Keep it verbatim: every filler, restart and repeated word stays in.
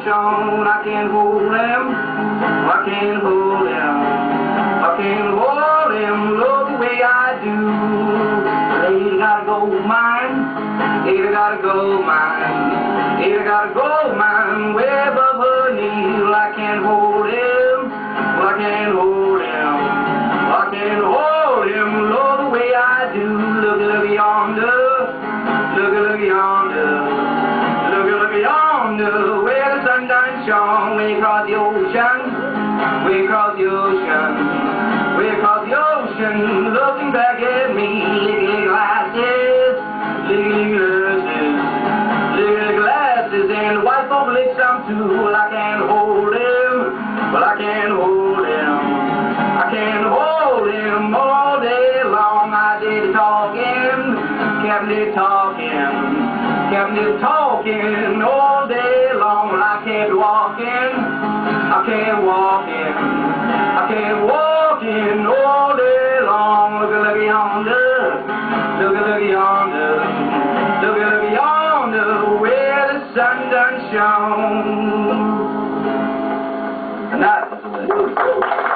shone. I can't hold him, I can't hold him, I can't hold him, love the way I do. Lady got a gold mine, lady got a gold mine, lady got a gold mine way above her knee. I can't hold him, I can't hold him, I can't hold him, love the way I do. Look, look yonder, look, look yonder, look, look yonder, where the sun done shone. Way across the ocean, way across the ocean, way across the ocean, looking back at me. Little glasses, little glasses, little glasses, and the white folk lick some too. Well, I can't hold him, well, I can't hold him, I can't hold him all day long. I did talking, kept it talking, kept it talking all day long. Well, I kept walking, I kept walking, I kept walking all day long. Look, look yonder, look, look yonder, look, look yonder, where the sun done shone. And that